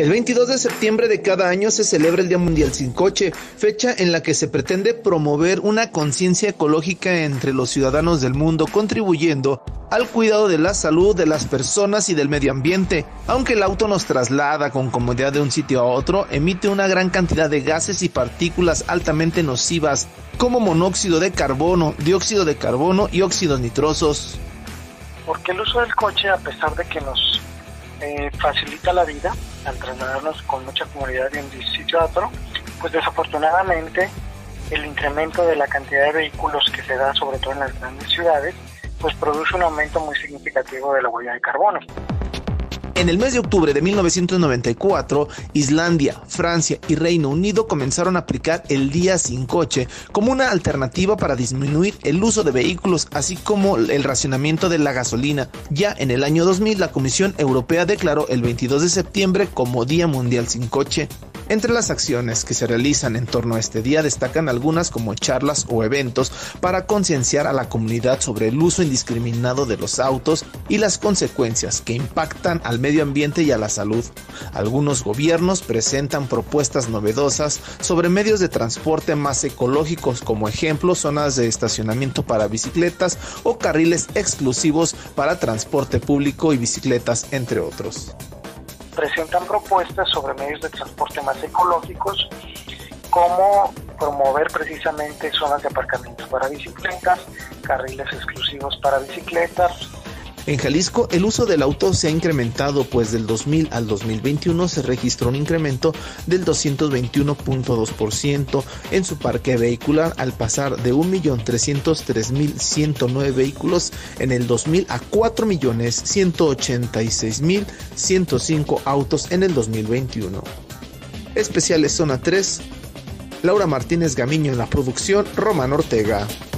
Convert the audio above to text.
El 22 de septiembre de cada año se celebra el Día Mundial Sin Coche, fecha en la que se pretende promover una conciencia ecológica entre los ciudadanos del mundo, contribuyendo al cuidado de la salud de las personas y del medio ambiente. Aunque el auto nos traslada con comodidad de un sitio a otro, emite una gran cantidad de gases y partículas altamente nocivas, como monóxido de carbono, dióxido de carbono y óxidos nitrosos. Porque el uso del coche, a pesar de que nos facilita la vida al trasladarnos con mucha comodidad de un sitio a otro, pues desafortunadamente el incremento de la cantidad de vehículos que se da, sobre todo en las grandes ciudades, pues produce un aumento muy significativo de la huella de carbono. En el mes de octubre de 1994, Islandia, Francia y Reino Unido comenzaron a aplicar el Día Sin Coche como una alternativa para disminuir el uso de vehículos, así como el racionamiento de la gasolina. Ya en el año 2000, la Comisión Europea declaró el 22 de septiembre como Día Mundial Sin Coche. Entre las acciones que se realizan en torno a este día destacan algunas como charlas o eventos para concienciar a la comunidad sobre el uso indiscriminado de los autos y las consecuencias que impactan al medio ambiente y a la salud. Algunos gobiernos presentan propuestas novedosas sobre medios de transporte más ecológicos, como ejemplo zonas de estacionamiento para bicicletas o carriles exclusivos para transporte público y bicicletas, entre otros. Presentan propuestas sobre medios de transporte más ecológicos, como promover precisamente zonas de aparcamiento para bicicletas, carriles exclusivos para bicicletas. En Jalisco, el uso del auto se ha incrementado, pues del 2000 al 2021 se registró un incremento del 221.2% en su parque vehicular, al pasar de 1.303.109 vehículos en el 2000 a 4.186.105 autos en el 2021. Especiales Zona 3, Laura Martínez Gamiño en la producción, Román Ortega.